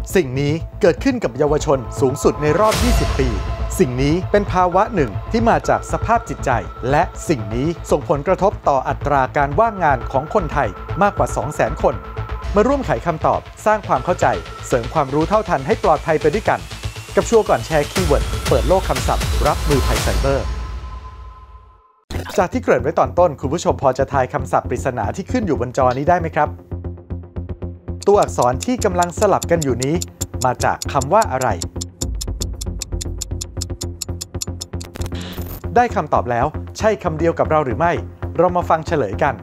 สิ่งนี้เกิดขึ้นกับเยาวชนสูงสุดในรอบ 20 ปี สิ่งนี้เป็นภาวะหนึ่งที่มาจากสภาพจิตใจและสิ่งนี้ส่งผลกระทบต่ออัตราการว่างงานของคนไทยมากกว่า 200,000 คนมาร่วมไขคำตอบสร้างความเข้าใจเสริมความรู้เท่าทันให้ปลอดภัยไปด้วยกันกับชัวร์ก่อนแชร์คีย์เวิร์ดเปิดโลกคำศัพท์รับมือภัยไซเบอร์จากที่เกริ่นไว้ตอนต้นคุณผู้ชมพอจะทายคำศัพท์ปริศนาที่ขึ้นอยู่บนจอนี้ได้ไหมครับตัวอักษรที่กำลังสลับกันอยู่นี้มาจากคำว่าอะไรได้คำตอบแล้วใช่คำเดียวกับเราหรือไม่เรามาฟังเฉลยกัน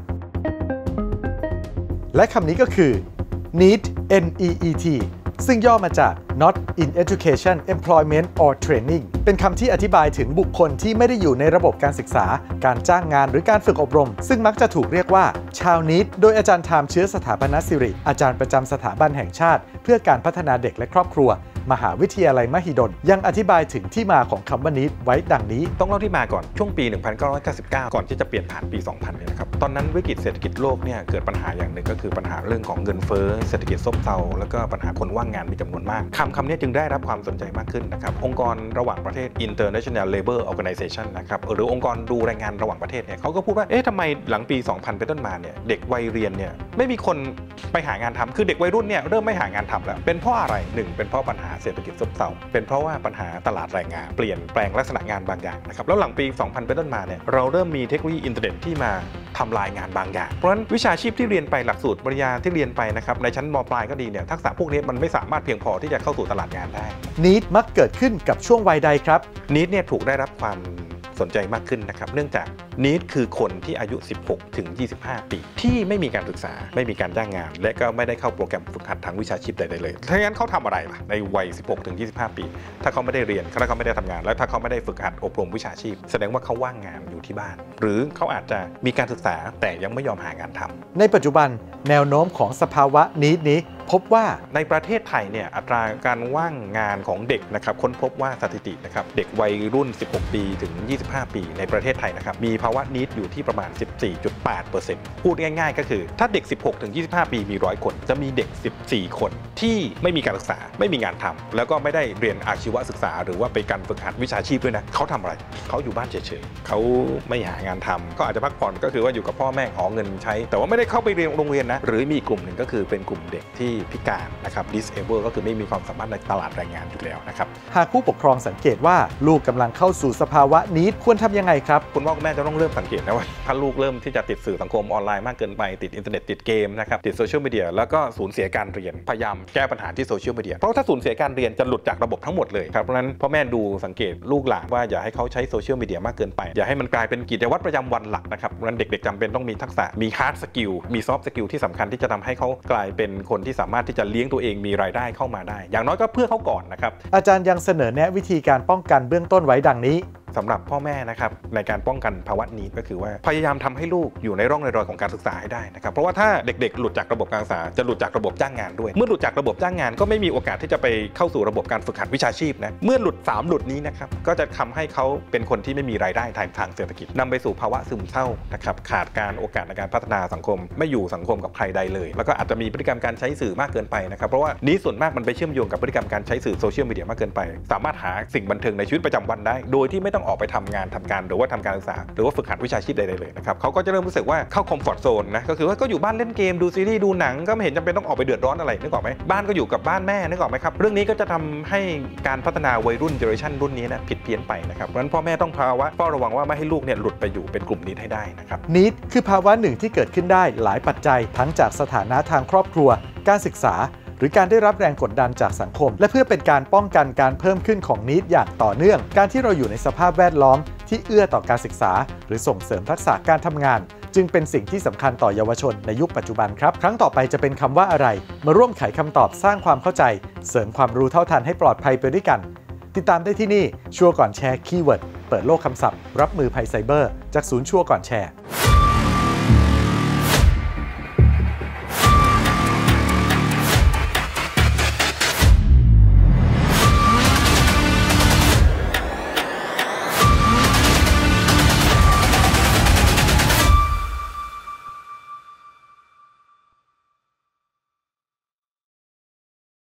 และคำนี้ก็คือ NEET NEET ซึ่งย่อมาจาก Not in Education Employment or Training เป็นคำที่อธิบายถึงบุคคลที่ไม่ได้อยู่ในระบบการศึกษาการจ้างงานหรือการฝึกอบรมซึ่งมักจะถูกเรียกว่าชาวNEETโดยอาจารย์ไทม์เชื้อสถาปนสิริอาจารย์ประจำสถาบันแห่งชาติเพื่อการพัฒนาเด็กและครอบครัวมหาวิทยาลัยมหิดลยังอธิบายถึงที่มาของคำว่าNEETไว้ดังนี้ต้องเล่าที่มาก่อนช่วงปี 1999 ก่อนที่จะเปลี่ยนผ่านปี 2000 เนี่ยนะครับตอนนั้นวิกฤตเศรษฐกิจโลกเนี่ยเกิดปัญหาอย่างหนึ่งก็คือปัญหาเรื่องของเงินเฟ้อเศรษฐกิจซบเซาแล้วก็ปัญหาคนว่างงานมีจำนวนมากคำนี้จึงได้รับความสนใจมากขึ้นนะครับองค์กรระหว่างประเทศ International Labour Organization นะครับหรือองค์กรดูแรงงานระหว่างประเทศเนี่ยเขาก็พูดว่าทำไมหลังปี 2000 เป็นต้นมาเนี่ยเด็กวัยเรียนเนี่ยไม่มีคนไปหางานทำคือเด็กวัยรุ่นเนี่ยเริ่มไม่หางานทำแล้วเป็นเพราะอะไร1เป็นเพราะปัญหาเศรษฐกิจซบเซาเป็นเพราะว่าปัญหาตลาดแรงงานเปลี่ยนแปลงลักษณะงานบางอย่างนะครับแล้วหลังปี 2000 เป็นต้นมาเนี่ยเราเริ่มมีเทคโนโลยีอินเทอร์เน็ตที่มาทำลายงานบางอย่างเพราะฉะนั้นวิชาชีพที่เรียนไปหลักสูตรปริญญาที่เรียนไปนะครับในชั้นม.ปลายก็ดีเนี่ยทักษะพวกนี้มันไม่สามารถเพียงพอที่จะเข้าสู่ตลาดงานได้ NEET มักเกิดขึ้นกับช่วงวัยใดครับ NEETเนี่ยถูกได้รับความสนใจมากขึ้นนะครับเนื่องจากNEETคือคนที่อายุ 16 ถึง 25 ปีที่ไม่มีการศึกษาไม่มีการจ้างงานและก็ไม่ได้เข้าโปรแกรมฝึกหัดทางวิชาชีพใดๆเลยถ้างั้นเขาทำอะไรล่ะในวัย 16 ถึง 25 ปีถ้าเขาไม่ได้เรียนถ้าเขาไม่ได้ทำงานและถ้าเขาไม่ได้ฝึกหัดอบรมวิชาชีพแสดงว่าเขาว่างงานอยู่ที่บ้านหรือเขาอาจจะมีการศึกษาแต่ยังไม่ยอมหางานทำในปัจจุบันแนวโน้มของสภาวะNEETนี้พบว่าในประเทศไทยเนี่ยอัตราการว่างงานของเด็กนะครับค้นพบว่าสถิตินะครับเด็กวัยรุ่น 16 ปีถึง 25 ปีในประเทศไทยนะครับมีภาวะNEETอยู่ที่ประมาณ 14.8% พูดง่ายๆก็คือถ้าเด็ก 16 ถึง 25 ปีมี100 คนจะมีเด็ก 14 คนที่ไม่มีการศึกษาไม่มีงานทำแล้วก็ไม่ได้เรียนอาชีวศึกษาหรือว่าไปการฝึกหัดวิชาชีพด้วยนะเขาทำอะไรเขาอยู่บ้านเฉยๆเขาไม่หางานทำก็อาจจะพักผ่อนก็คือว่าอยู่กับพ่อแม่ขอเงินใช้แต่ว่าไม่ได้เข้าไปเรียนโรงเรียนนะหรือมีกลุ่มหนึ่งก็คือเป็นกลุ่มเด็กที่พิการนะครับ disable ก็คือไม่มีความสามารถในตลาดแรงงานอยู่แล้วนะครับหากผู้ปกครองสังเกตว่าลูกกำลังเข้าสู่สภาวะNEETควรทำยังไงครับคุณพ่อคุณแม่จะต้องเริ่มสังเกตนะว่าถ้าลูกเริ่มที่จะติดสื่อสังคมออนไลน์มากเกินไปติดอินเทอร์เน็ตติดเกมนะครับติดโซเชียลมีเดียแล้วก็สูญเสียการเรียนพยายามแก้ปัญหาที่โซเชียลมีเดียเพราะถ้าสูญเสียการเรียนจะหลุดจากระบบทั้งหมดเลยครับเพราะฉะนั้นพ่อแม่ดูสังเกตลูกหลานว่าอย่าให้เขาใช้โซเชียลมีเดียมากเกินไปอย่าให้มันกลายเป็นกิจวัตรประจำวันหลักนะครับเพราะฉะนั้นเด็กๆจำเป็นต้องมีทักษะมี hard skill มี soft skill ที่สำคัญที่จะทำให้เขากลายเป็นคนที่สามารถที่จะเลี้ยงตัวเองมีรายได้เข้ามาได้อย่างน้อยก็เพื่อเขาก่อนนะครับอาจารย์ยังเสนอแนะวิธีการป้องกันเบื้องต้นไว้ดังนี้สำหรับพ่อแม่นะครับในการป้องกันภาวะNEETก็คือว่าพยายามทำให้ลูกอยู่ในร่องในรอยของการศึกษาให้ได้นะครับเพราะว่าถ้าเด็กๆหลุดจากระบบการศึกษาจะหลุดจากระบบจ้างงานด้วยเมื่อหลุดจากระบบจ้างงานก็ไม่มีโอกาสที่จะไปเข้าสู่ระบบการฝึกหัดวิชาชีพนะเมื่อหลุด3หลุดนี้นะครับก็จะทำให้เขาเป็นคนที่ไม่มีรายได้ทางเศรษฐกิจนำไปสู่ภาวะซึมเศร้านะครับขาดการโอกาสในการพัฒนาสังคมไม่อยู่สังคมกับใครใดเลยแล้วก็อาจจะมีพฤติกรรมการใช้สื่อมากเกินไปนะครับเพราะว่านี้ส่วนมากมันไปเชื่อมโยงกับพฤติกรรมการใช้สื่อโซเชียลมีเดียมากเกินไปสามารถหาสิ่งบันเทิงในชีวิตประจำวันได้โดยที่ไม่ต้องออกไปทำงานหรือว่าทำการศึกษาหรือว่าฝึกหัดวิชาชีพใดๆเลยนะครับเขาก็จะเริ่มรู้สึกว่าเข้าคอมฟอร์ตโซนนะก็คือว่าก็อยู่บ้านเล่นเกมดูซีรีส์ดูหนังก็ไม่เห็นจำเป็นต้องออกไปเดือดร้อนอะไรนึกออกไหมบ้านก็อยู่กับบ้านแม่นึกออกไหมครับเรื่องนี้ก็จะทำให้การพัฒนาวัยรุ่นเจเนอเรชันรุ่นนี้นะผิดเพี้ยนไปนะครับเพราะฉะนั้นพ่อแม่ต้องเฝ้าระวังว่าไม่ให้ลูกเนี่ยหลุดไปอยู่เป็นกลุ่มNEETให้ได้นะครับ NEETคือภาวะหนึ่งที่เกิดขึ้นได้หลายปัจจัยทั้งจากสถานะทางครอบครัวการศึกษาหรือการได้รับแรงกดดันจากสังคมและเพื่อเป็นการป้องกันการเพิ่มขึ้นของNEETอย่างต่อเนื่องการที่เราอยู่ในสภาพแวดล้อมที่เอื้อต่อการศึกษาหรือส่งเสริมทักษะการทำงานจึงเป็นสิ่งที่สำคัญต่อเยาวชนในยุคปัจจุบันครับครั้งต่อไปจะเป็นคำว่าอะไรมาร่วมไขคำตอบสร้างความเข้าใจเสริมความรู้เท่าทันให้ปลอดภัยไปด้วยกันติดตามได้ที่นี่ชัวร์ก่อนแชร์คีย์เวิร์ดเปิดโลกคำศัพท์รับมือภัยไซเบอร์จากศูนย์ชัวร์ก่อนแชร์